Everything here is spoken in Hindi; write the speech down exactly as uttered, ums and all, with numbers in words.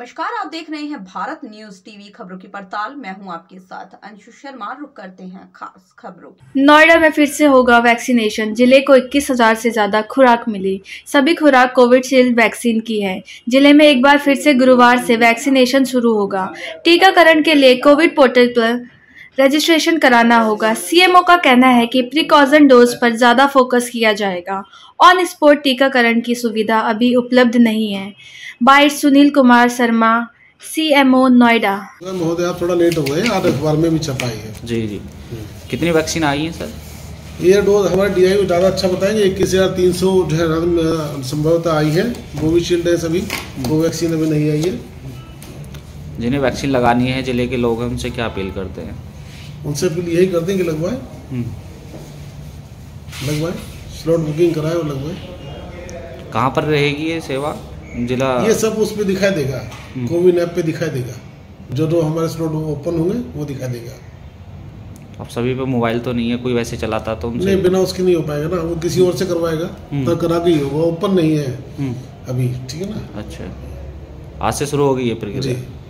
नमस्कार, आप देख रहे हैं भारत न्यूज टीवी खबरों की पड़ताल। मैं हूं आपके साथ अंशु शर्मा। रुक करते हैं खास खबरों। नोएडा में फिर से होगा वैक्सीनेशन। जिले को इक्कीस हजार से ज्यादा खुराक मिली। सभी खुराक कोविशील्ड वैक्सीन की है। जिले में एक बार फिर से गुरुवार से वैक्सीनेशन शुरू होगा। टीकाकरण के लिए कोविड पोर्टल पर रजिस्ट्रेशन कराना होगा। सीएमओ का कहना है कि प्रिकॉशन डोज पर ज्यादा फोकस किया जाएगा। ऑन स्पॉट टीकाकरण की सुविधा अभी उपलब्ध नहीं है। Byte Sunil Kumar Sharma, CMO Noida. महोदय आप थोड़ा लेट हो गए, आज अखबार में भी छपाई है। जी जी कितनी वैक्सीन आई है सर? ये डोज हमारे डीआई ज़्यादा अच्छा बताएंगे। इक्कीस हजार तीन सौ जो है संभवतः आई है। कोविशील्ड है, सभी कोवैक्सीन अभी नहीं आई है। जिन्हें वैक्सीन लगानी है जिले के लोग हैं, उनसे क्या अपील करते हैं? उनसे अपील यही करते हैं कि लगवाए लगवाए स्लॉट बुकिंग कराए और लगवाए। कहाँ पर रहेगी ये सेवा? जिला ये सब उस पर दिखाई देगा, कोविन ऐप पे दिखाई देगा। जो जो हमारे स्लॉट ओपन होंगे वो दिखाई देगा। अब सभी पे मोबाइल तो नहीं है, कोई वैसे चलाता तो उनसे नहीं, बिना उसके नहीं हो पाएगा ना, वो किसी और से करवाएगा तो करा के ही होगा। ओपन नहीं है अभी, ठीक है ना। अच्छा, आज से शुरू हो गई है प्रक्रिया। जी।